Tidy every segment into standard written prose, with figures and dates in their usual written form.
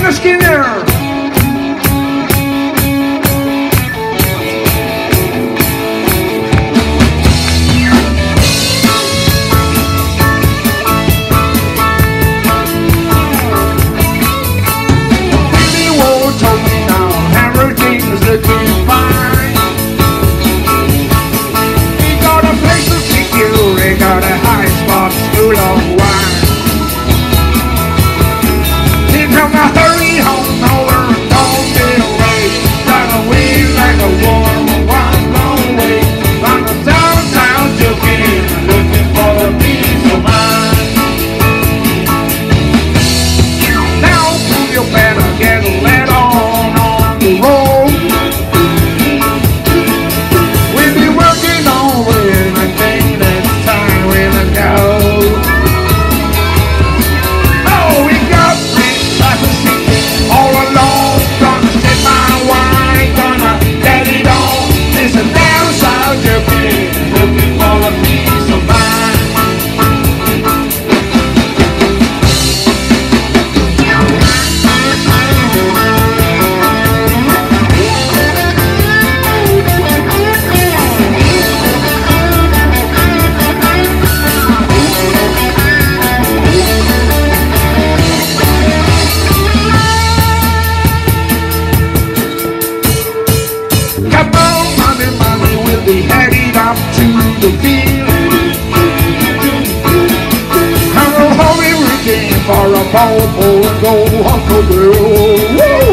Leonard Skinner. Told me now everything's looking fine. We got a place to take you, we got a high spot full of wine. Think I'm a hurry home, over, don't get away. Got away like a warm one long way. From the downtown joking, looking for a piece of mind. Now you better get let on the road. We'll be working on when I think it's time when I go. Oh, we got this type of shit all alone. Gonna set my wine, gonna get it on. This a down south joking, looking for a piece of mind. Come on, money, money, we'll be headed up to the field. I'm a hurry weekend for a ball for go Uncle Bill. Woo!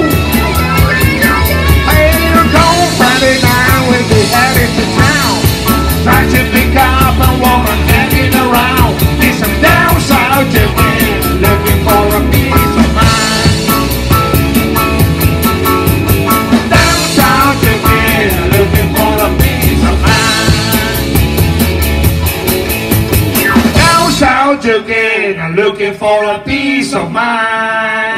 Hey, you're gone Friday night, we'll be headed to town. Try to pick up a woman hanging around. It's some down south Japan, looking for a piece of mind. Looking for a piece of mind. Down south again, looking for a piece of mind.